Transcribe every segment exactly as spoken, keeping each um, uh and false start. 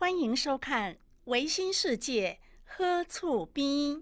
欢迎收看《维新世界喝醋边》。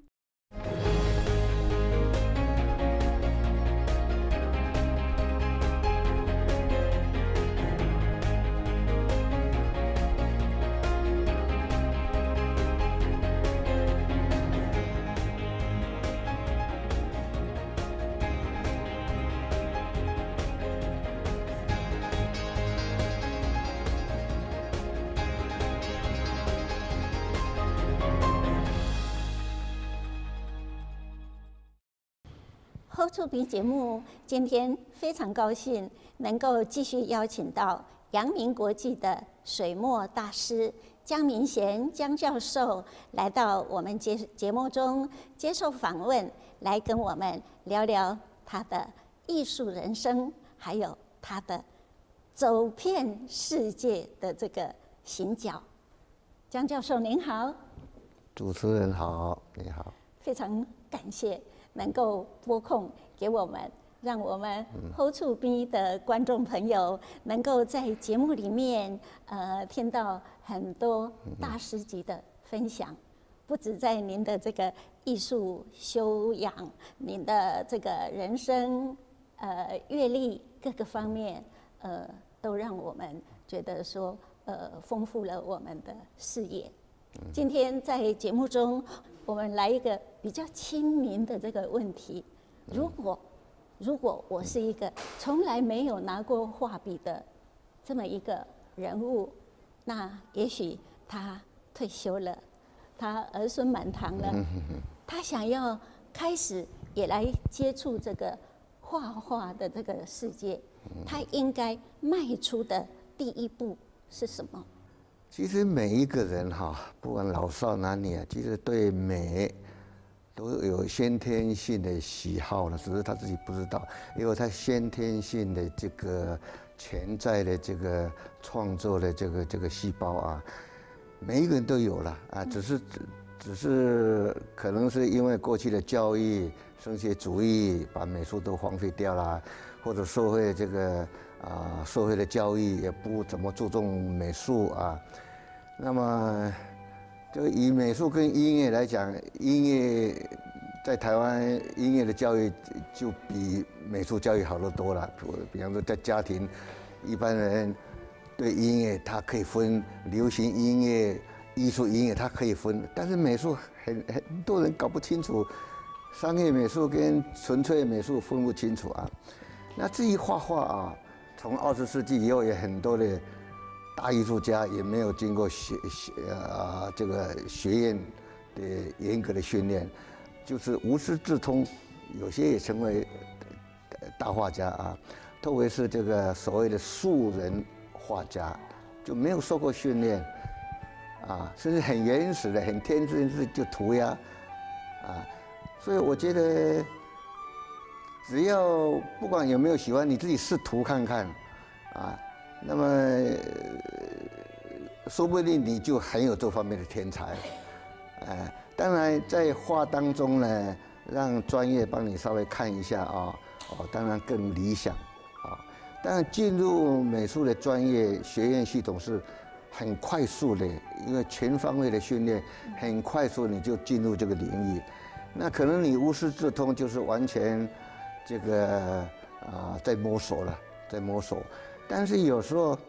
喝醋边节目今天非常高兴能够继续邀请到阳明国际的水墨大师江明贤江教授来到我们节节目中接受访问，来跟我们聊聊他的艺术人生，还有他的走遍世界的这个行脚。江教授您好。 主持人好，你好。 非常感谢能够拨空给我们，让我们喝醋边的观众朋友能够在节目里面呃听到很多大师级的分享，不止在您的这个艺术修养、您的这个人生呃阅历各个方面，呃都让我们觉得说呃丰富了我们的视野。今天在节目中，我们来一个比较亲民的这个问题：如果如果我是一个从来没有拿过画笔的这么一个人物，那也许他退休了，他儿孙满堂了，他想要开始也来接触这个画画的这个世界，他应该迈出的第一步是什么？ 其实每一个人哈，不管老少男女啊，其实对美都有先天性的喜好了，只是他自己不知道，因为他先天性的这个潜在的这个创作的这个这个细胞啊，每一个人都有了啊，只是只只是可能是因为过去的教育、升学主义把美术都荒废掉了，或者社会这个啊社会的教育也不怎么注重美术啊。那么，就以美术跟音乐来讲，音乐在台湾音乐的教育就比美术教育好得多了。比方说，在家庭，一般人对音乐他可以分流行音乐、艺术音乐，他可以分，但是美术很很多人搞不清楚，商业美术跟纯粹美术分不清楚啊。那至于画画啊，从二十世纪以后也很多的大艺术家也没有经过学学啊这个学院的严格的训练，就是无师自通，有些也成为大画家啊。特别是这个所谓的素人画家，就没有受过训练啊，甚至很原始的、很天真是就涂鸦啊。所以我觉得，只要不管有没有喜欢，你自己试涂看看啊。那么，说不定你就很有这方面的天才，呃，当然在画当中呢，让专业帮你稍微看一下啊，哦，当然更理想啊。当然进入美术的专业学院系统是很快速的，因为全方位的训练，很快速你就进入这个领域。那可能你无师自通，就是完全这个啊在摸索了，在摸索。但是有时候，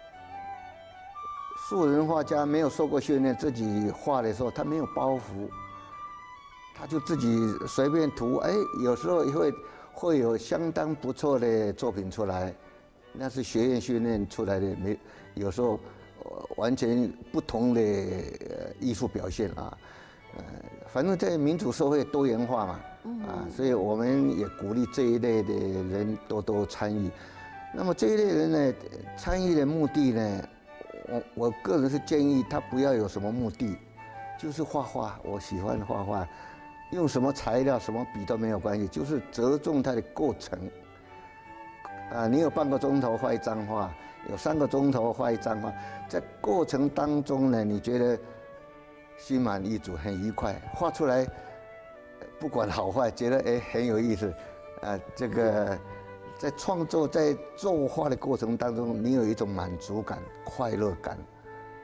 素人画家没有受过训练，自己画的时候他没有包袱，他就自己随便涂，哎，有时候也会会有相当不错的作品出来，那是学院训练出来的，没有时候完全不同的艺术表现啊，呃，反正在民主社会多元化嘛，啊，所以我们也鼓励这一类的人多多参与。那么这一类人呢，参与的目的呢，我我个人是建议他不要有什么目的，就是画画，我喜欢画画，用什么材料、什么笔都没有关系，就是着重它的过程。啊，你有半个钟头画一张画，有三个钟头画一张画，在过程当中呢，你觉得心满意足、很愉快，画出来不管好坏，觉得哎很有意思，啊，这个。在创作、在作画的过程当中，你有一种满足感、快乐感，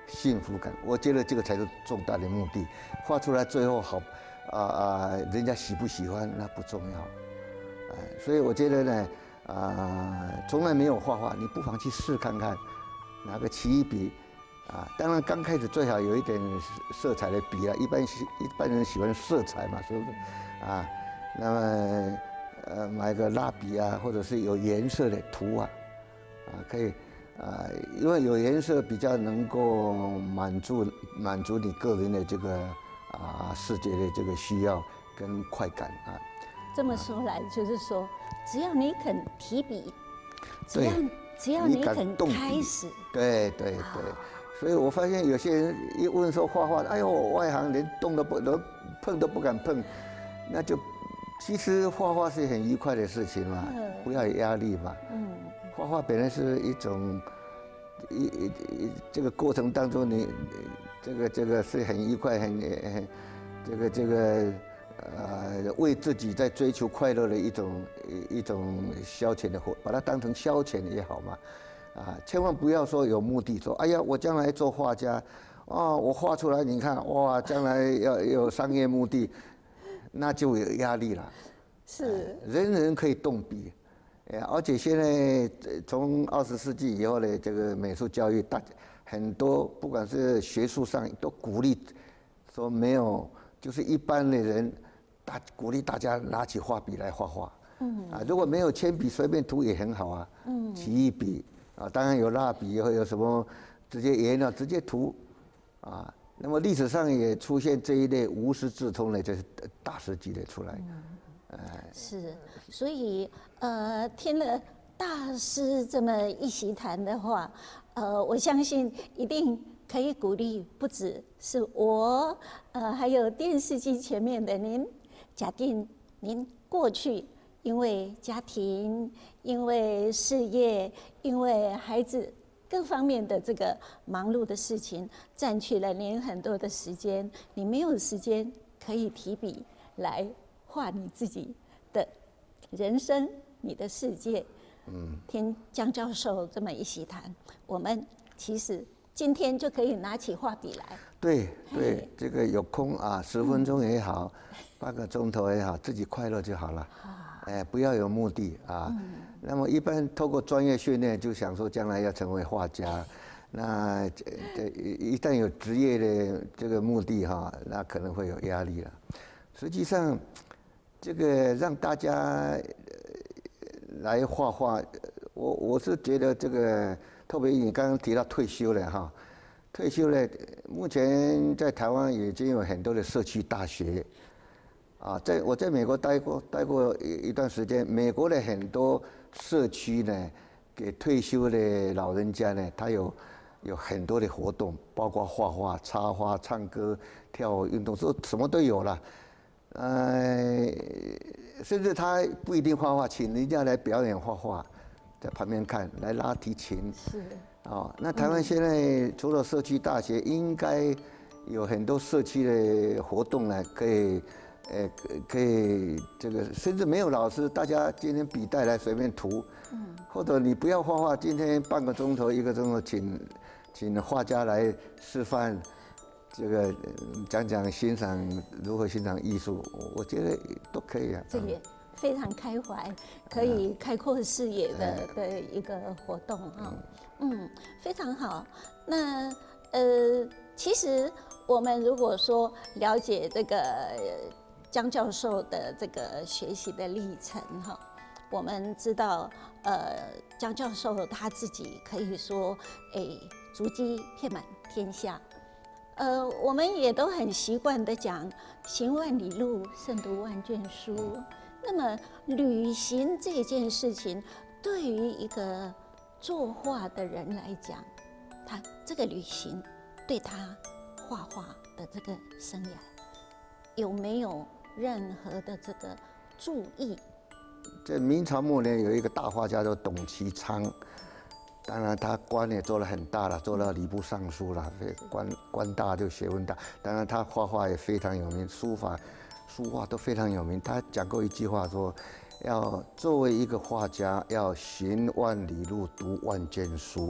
幸福感。我觉得这个才是重大的目的。画出来最后好，啊啊，人家喜不喜欢那不重要，哎，所以我觉得呢，啊，从来没有画画，你不妨去试看看，拿个奇异笔。啊，当然刚开始最好有一点色彩的笔啊，一般喜一般人喜欢色彩嘛，是不是？啊，那么呃买个蜡笔啊，或者是有颜色的涂啊，啊可以啊，因为有颜色比较能够满足满足你个人的这个啊视觉的这个需要跟快感啊。 这么说来，就是说，只要你肯提笔，只要对只要你肯动笔开始， 对对对。所以我发现有些人一问说画画，哎呦，外行连动都不都碰都不敢碰，那就其实画画是很愉快的事情嘛，不要有压力嘛。嗯，画画本来是一种一一一这个过程当中你，这个这个是很愉快，很很这个这个呃为自己在追求快乐的一种一一种消遣的活，把它当成消遣也好嘛。啊，千万不要说有目的，说哎呀，我将来做画家，哦，我画出来，你看，哇，将来要有商业目的，那就有压力了。 是， 人人可以动笔，而且现在从二十世纪以后的这个美术教育，大很多不管是学术上都鼓励说没有，就是一般的人，大鼓励大家拿起画笔来画画。嗯，啊，如果没有铅笔，随便涂也很好啊。嗯，奇异笔。啊，当然有蜡笔，会有什么直接颜料直接涂，啊，那么历史上也出现这一类无师自通的，就是大师级的出来。嗯， 哎，是，所以呃，听了大师这么一席谈的话，呃，我相信一定可以鼓励不只是我，呃，还有电视机前面的您。假定您过去因为家庭、因为事业、因为孩子各方面的这个忙碌的事情，占据了您很多的时间，你没有时间可以提笔来画你自己的人生、你的世界。嗯，听江教授这么一席谈，我们其实今天就可以拿起画笔来。 对对，这个有空啊，十分钟也好，半个钟头也好，自己快乐就好了。哎，不要有目的啊。嗯、那么一般透过专业训练，就想说将来要成为画家。那这一旦有职业的这个目的哈，那可能会有压力了。实际上，这个让大家来画画，我我是觉得这个，特别你刚刚提到退休了哈，退休了，目前在台湾已经有很多的社区大学。啊，在我在美国待过待过一一段时间，美国的很多社区呢，给退休的老人家呢，他有有很多的活动，包括画画、插花、唱歌、跳舞、运动，说什么都有了。呃，甚至他不一定画画，请人家来表演画画，在旁边看，来拉提琴。 是。 哦，那台湾现在除了社区大学，应该有很多社区的活动呢，可以。呃，可以这个，甚至没有老师，大家今天笔带来随便涂，嗯，或者你不要画画，今天半个钟头、一个钟头，请请画家来示范，这个讲讲欣赏如何欣赏艺术，我觉得都可以啊。 这也非常开怀，可以开阔视野的的一个活动啊，嗯，非常好。那呃，其实我们如果说了解这个。江教授的这个学习的历程哈，我们知道，呃，江教授他自己可以说，哎，足迹遍满天下。呃，我们也都很习惯的讲“行万里路，胜读万卷书”。那么，旅行这件事情，对于一个作画的人来讲，他这个旅行对他画画的这个生涯有没有？任何的这个注意， 在明朝末年有一个大画家叫董其昌，当然他官也做了很大了，做了礼部尚书了，官官大就学问大。当然他画画也非常有名，书法、书画都非常有名。他讲过一句话说，要作为一个画家，要行万里路，读万卷书。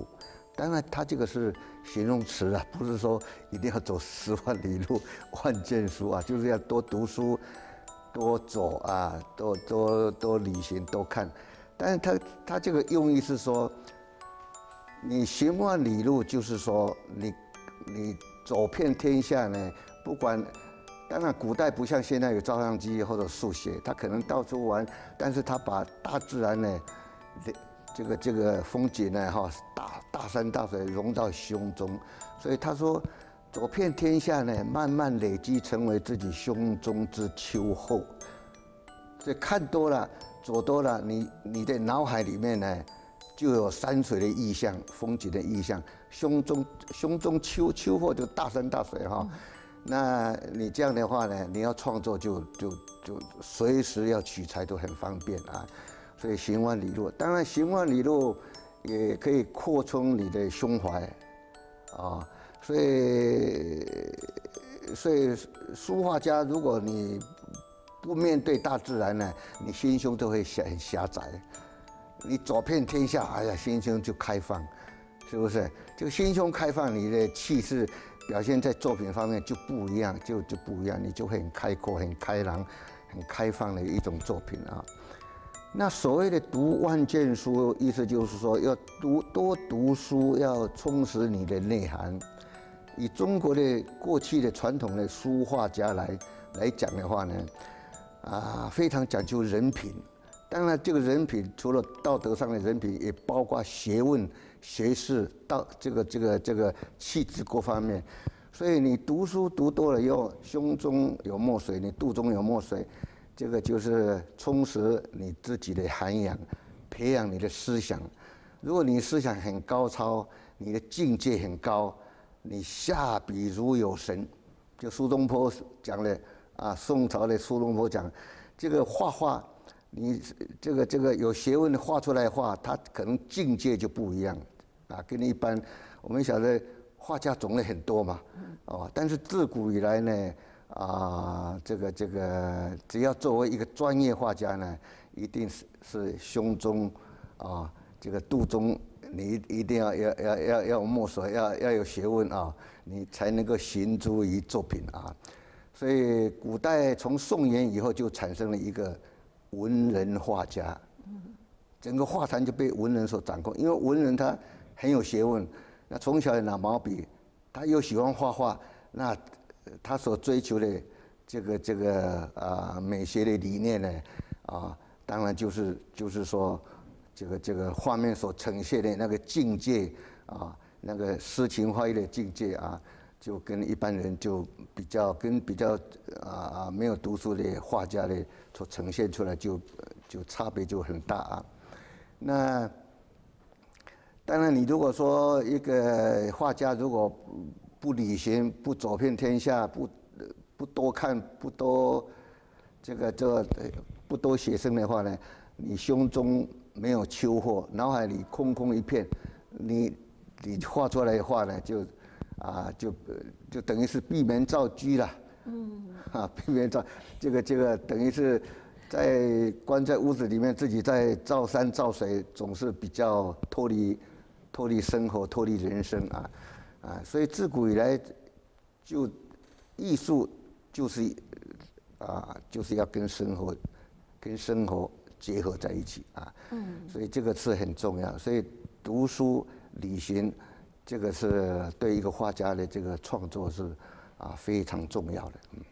当然，它这个是形容词啊，不是说一定要走十万里路、万卷书啊，就是要多读书、多走啊，多多多旅行、多看。但是它它这个用意是说，你行万里路，就是说你你走遍天下呢，不管。当然，古代不像现在有照相机或者速写，他可能到处玩，但是他把大自然呢，这个这个风景呢，哈，大大山大水融到胸中，所以他说，走遍天下呢，慢慢累积成为自己胸中之秋后。所以看多了，走多了，你你的脑海里面呢，就有山水的意象、风景的意象，胸中胸中秋秋后就大山大水哈。那你这样的话呢，你要创作就就就随时要取材都很方便啊，所以行万里路，当然行万里路也可以扩充你的胸怀啊，所以所以书画家，如果你不面对大自然呢，你心胸都会很狭窄，你走遍天下，哎呀，心胸就开放，是不是？这个心胸开放，你的气势。表现在作品方面就不一样，就就不一样，你就会很开阔、很开朗、很开放的一种作品啊。那所谓的读万卷书，意思就是说要读多读书，要充实你的内涵。以中国的过去的传统的书画家来来讲的话呢，啊，非常讲究人品。当然，这个人品除了道德上的人品，也包括学问、学识、道这个这个这个气质各方面。所以你读书读多了以后，胸中有墨水，你肚中有墨水，这个就是充实你自己的涵养，培养你的思想。如果你思想很高超，你的境界很高，你下笔如有神。就苏东坡讲的啊，宋朝的苏东坡讲，这个画画。你这个这个有学问的画出来的画，它可能境界就不一样，啊，跟一般我们晓得画家种类很多嘛，哦，但是自古以来呢，啊，这个这个只要作为一个专业画家呢，一定是是胸中啊，这个肚中你一定要要要要要有墨水，要要有学问啊，你才能够行诸于作品啊。所以古代从宋元以后就产生了一个。文人画家，整个画坛就被文人所掌控。因为文人他很有学问，那从小拿毛笔，他又喜欢画画，那他所追求的这个这个啊美学的理念呢，啊，当然就是就是说，这个这个画面所呈现的那个境界啊，那个诗情画意的境界啊，就跟一般人就比较跟比较啊没有读书的画家的所呈现出来就就差别就很大啊。那当然，你如果说一个画家如果不旅行、不走遍天下、不不多看、不多这个这个不多写生的话呢，你胸中没有秋货，脑海里空空一片，你你画出来的画呢就。啊，就就等于是闭门造车了，嗯，啊，闭门造这个这个等于是在关在屋子里面，自己在造山造水，总是比较脱离脱离生活、脱离人生啊啊，所以自古以来就艺术就是啊就是要跟生活跟生活结合在一起啊，嗯，所以这个是很重要，所以读书旅行。这个是对一个画家的这个创作是啊非常重要的。嗯。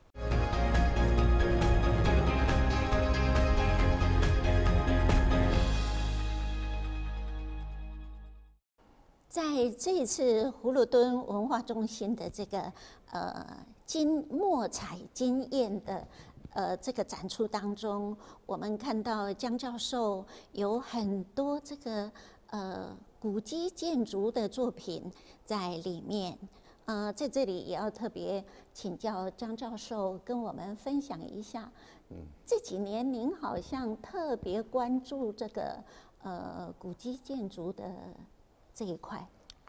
在这一次葫芦墩文化中心的这个呃金墨彩金砚的呃这个展出当中，我们看到江教授有很多这个呃。古迹建筑的作品在里面，呃，在这里也要特别请教张教授跟我们分享一下。嗯，这几年您好像特别关注这个呃古迹建筑的这一块。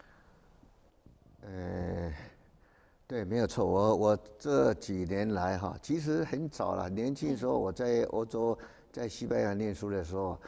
呃，对，没有错。我我这几年来哈，其实很早了，年轻的时候我在欧洲，在西班牙念书的时候。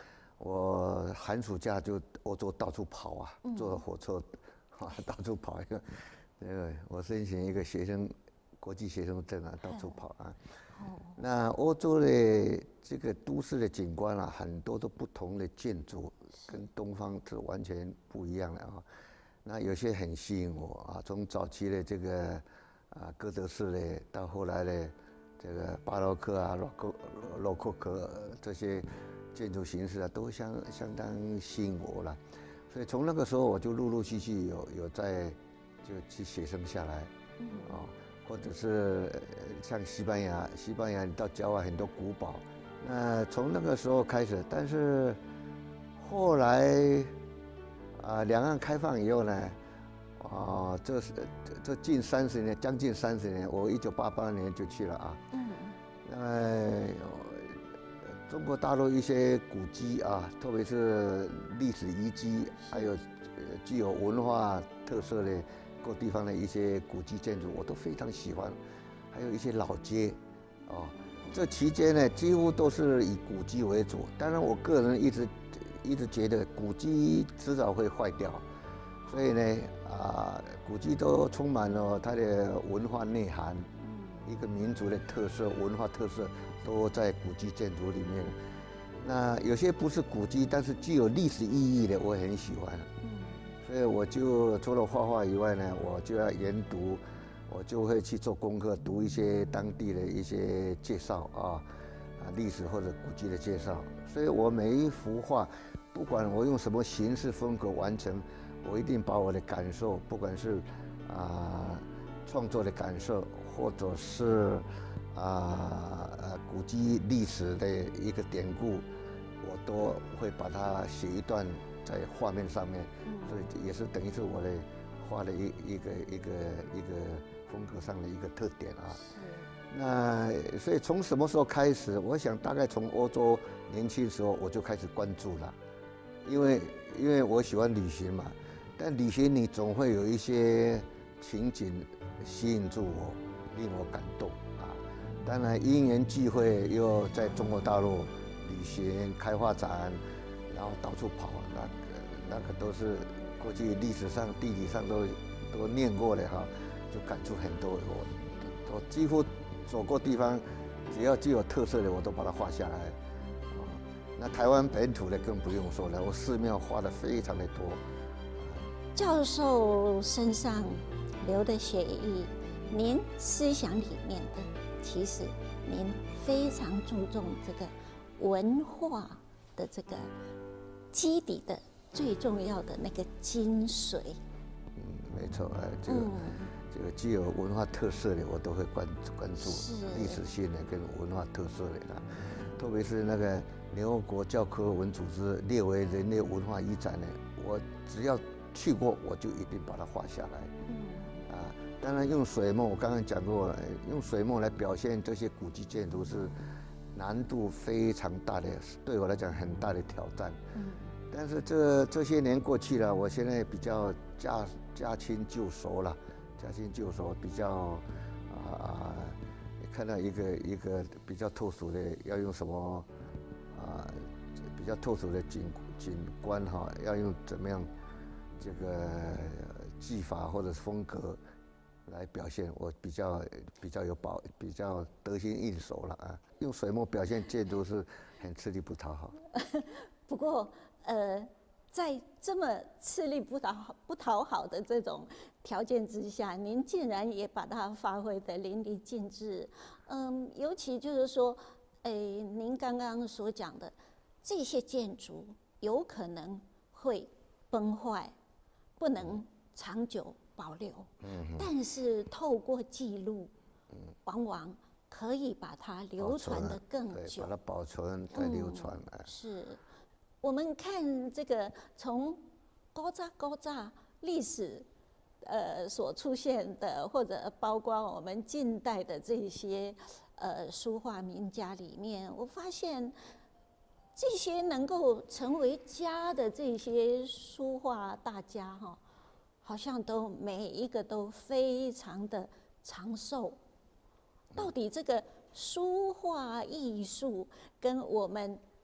我寒暑假就欧洲到处跑啊，嗯、坐火车啊到处跑一个，这个我申请一个学生国际学生证啊，到处跑啊。哦、那欧洲的这个都市的景观啊，很多都不同的建筑，跟东方是完全不一样的啊。那有些很吸引我啊，从早期的这个啊哥德式的，到后来的这个巴洛克啊、洛克洛克克这些建筑形式啊，都相相当吸引我了。所以从那个时候我就陆陆续续有有在就去写生下来，嗯、哦，或者是像西班牙，西班牙你到郊外很多古堡，那从那个时候开始，但是后来。啊，两岸开放以后呢，啊，这是这近三十年，将近三十年，我一九八八年就去了啊。嗯。那么，中国大陆一些古迹啊，特别是历史遗迹，还有具有文化特色的各地方的一些古迹建筑，我都非常喜欢。还有一些老街，啊，这期间呢，几乎都是以古迹为主。当然，我个人一直。一直觉得古迹迟早会坏掉，所以呢，啊，古迹都充满了它的文化内涵，一个民族的特色、文化特色都在古迹建筑里面。那有些不是古迹，但是具有历史意义的，我很喜欢。所以我就除了画画以外呢，我就要研读，我就会去做功课，读一些当地的一些介绍啊。啊，历史或者古迹的介绍，所以我每一幅画，不管我用什么形式风格完成，我一定把我的感受，不管是啊创作的感受，或者是啊呃古迹历史的一个典故，我都会把它写一段在画面上面，所以也是等于是我的画的一一个一个一个风格上的一个特点啊。那所以从什么时候开始？我想大概从欧洲年轻的时候我就开始关注了，因为因为我喜欢旅行嘛，但旅行你总会有一些情景吸引住我，令我感动啊。当然因缘际会又在中国大陆旅行、开画展，然后到处跑，那个那个都是过去历史上、地理上都都念过的哈，就感触很多。我我几乎。走过地方，只要具有特色的，我都把它画下来。啊，那台湾本土的更不用说了，我寺庙画的非常的多。 教授身上流的血液，您思想里面的，其实您非常注重这个文化的这个基底的最重要的那个精髓。 嗯，没错，哎，这个。嗯这个具有文化特色的，我都会关关注历史性的跟文化特色的啦。特别是那个联合国教科文组织列为人类文化遗产的，我只要去过，我就一定把它画下来。嗯。啊，当然用水墨，我刚刚讲过了，用水墨来表现这些古迹建筑是难度非常大的，对我来讲很大的挑战。嗯。但是这这些年过去了，我现在比较驾驾轻就熟了。驾轻就熟，比较啊，看到一个一个比较特殊的，要用什么啊，比较特殊的景景观哈，要用怎么样这个技法或者风格来表现，我比较比较有把，比较得心应手了啊。用水墨表现建筑是很吃力不讨好。 不过呃。在这么吃力不讨不讨好的这种条件之下，您竟然也把它发挥得淋漓尽致。嗯，尤其就是说，诶，您刚刚所讲的这些建筑有可能会崩坏，不能长久保留。嗯。但是透过记录，往往可以把它流传得更久。 把它保存再流传。 嗯，是。我们看这个从古早古早历史，呃所出现的，或者包括我们近代的这些呃书画名家里面，我发现这些能够成为家的这些书画大家哈，好像都每一个都非常的长寿。到底这个书画艺术跟我们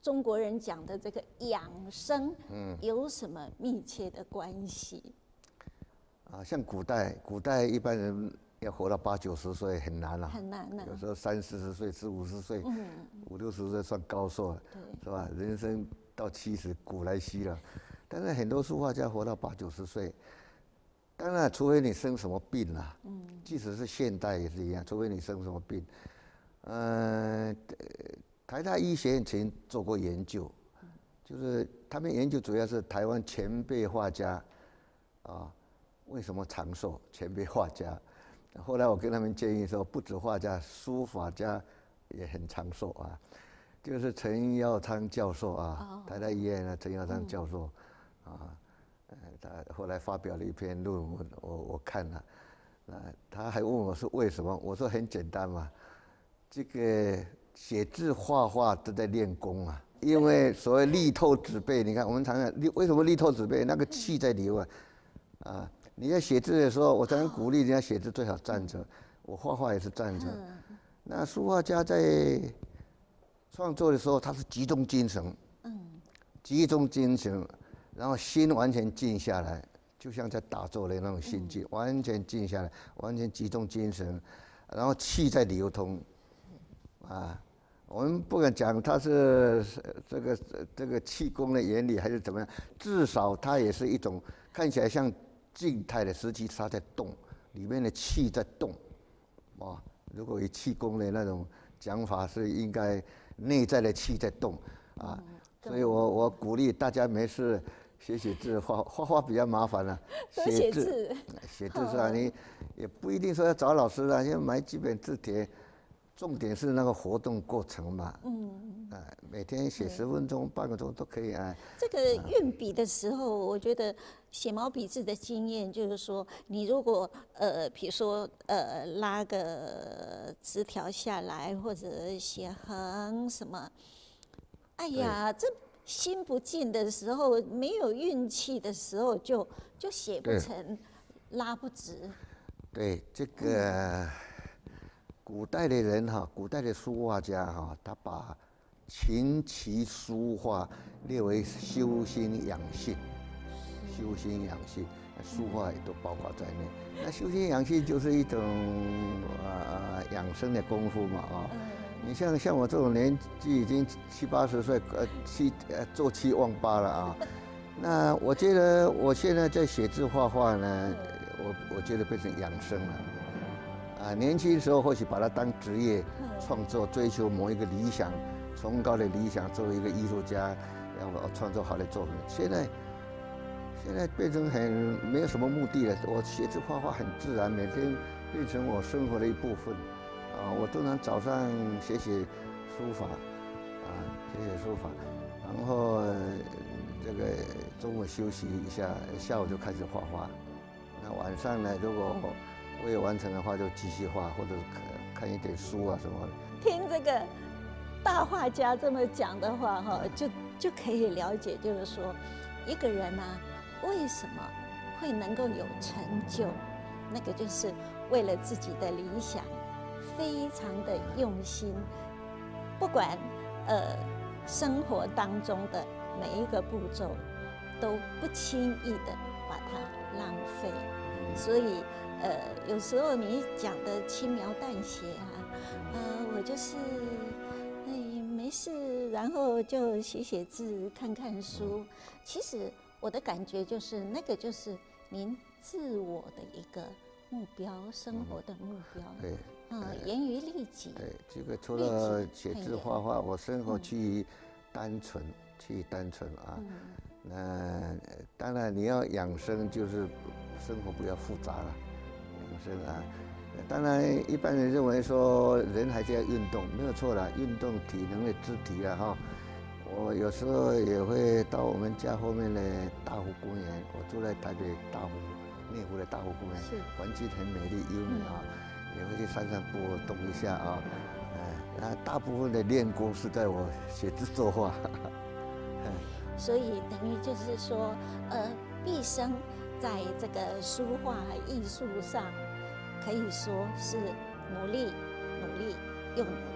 中国人讲的这个养生，嗯，有什么密切的关系？ 啊，像古代，古代一般人要活到八九十岁很难了、啊， 很难呢、啊。 有时候三四十岁、四五十岁，嗯，五六十岁算高寿了， 对， 是吧？人生到七十古来稀了，但是很多书画家活到八九十岁。当然，除非你生什么病啊，嗯，即使是现代也是一样，除非你生什么病。呃，台大医学院曾经做过研究，就是他们研究主要是台湾前辈画家，啊，为什么长寿？前辈画家，后来我跟他们建议说，不止画家，书法家也很长寿啊。就是陈耀昌教授啊，台大医院的陈耀昌教授，啊。他后来发表了一篇论文，我我看了，那他还问我是为什么？我说很简单嘛，这个写字画画都在练功啊，因为所谓力透纸背，你看我们常常为什么力透纸背？那个气在流啊，啊，你在写字的时候，我常常鼓励人家写字最好站着，我画画也是站着。那书画家在创作的时候，他是集中精神，集中精神。然后心完全静下来，就像在打坐的那种心境，完全静下来，完全集中精神，然后气在流通，啊，我们不敢讲它是这个这个气功的原理还是怎么样，至少它也是一种看起来像静态的，实际它在动，里面的气在动，啊，如果以气功的那种讲法是应该内在的气在动，啊，所以我我鼓励大家没事。写写字，画画画比较麻烦了、啊。 写字， 写字是吧？你也不一定说要找老师啊，先买几本字帖。重点是那个活动过程嘛。嗯。啊，每天写十分钟、半个钟都可以啊。 这个运笔的时候，我觉得写毛笔字的经验就是说，你如果呃，比如说呃，拉个纸条下来，或者写横什么，哎呀，这。心不静的时候，没有运气的时候就，就就写不成，拉不直。 对，这个古代的人哈，古代的书画家哈，他把琴棋书画列为修心养性，修心养性，书画也都包括在内。那修心养性就是一种呃养生的功夫嘛啊。你像像我这种年纪已经七八十岁，呃七呃坐七望八了啊，那我觉得我现在在写字画画呢，我我觉得变成养生了，啊，年轻的时候或许把它当职业创作，追求某一个理想，崇高的理想，作为一个艺术家，要创作好的作品。现在现在变成很没有什么目的了，我写字画画很自然，每天变成我生活的一部分。啊，我通常早上写写书法，啊，写写书法，然后这个中午休息一下，下午就开始画画。那晚上呢，如果未完成的话，就继续画，或者看看一点书啊什么的。 听这个大画家这么讲的话，哈，就就可以了解，就是说，一个人啊，为什么会能够有成就，那个就是为了自己的理想。非常的用心，不管呃生活当中的每一个步骤，都不轻易的把它浪费。所以呃有时候你讲的轻描淡写啊，呃我就是哎没事，然后就写写字、看看书。其实我的感觉就是那个就是您自我的一个目标，生活的目标。 对。 嗯，严于律己。 对，这个除了写字画画，我生活趋于单纯，趋于单纯啊。那当然你要养生，就是生活不要复杂了，养生啊。当然，一般人认为说人还是要运动，没有错啦，运动体能的肢体啊哈。我有时候也会到我们家后面的大湖公园，我住在台北大湖内湖的大湖公园，环境很美丽优美啊。也会去散散步，动一下啊，呃，那大部分的练功是在我写字作画。 所以等于就是说，呃，毕生在这个书画艺术上，可以说是努力、努力又努力，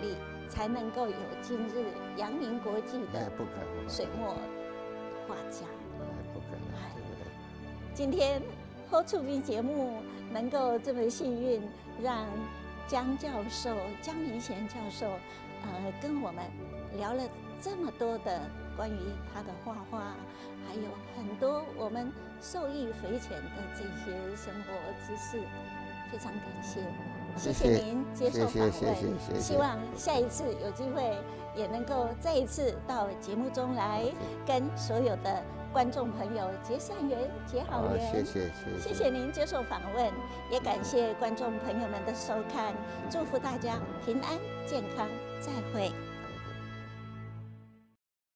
才能够有今日扬名国际哎， 的不可能， 水墨画家。 哎，不可能，对不对？ 今天侯处斌节目能够这么幸运，让江教授、江明贤教授，呃，跟我们聊了这么多的关于他的画画，还有很多我们受益匪浅的这些生活知识，非常感谢。谢谢您接受访问， 谢谢谢谢谢谢希望下一次有机会也能够再一次到节目中来，跟所有的观众朋友结善缘、结好好， 缘。 谢谢谢谢谢您接受访问，也感谢观众朋友们的收看，祝福大家平安健康，再会。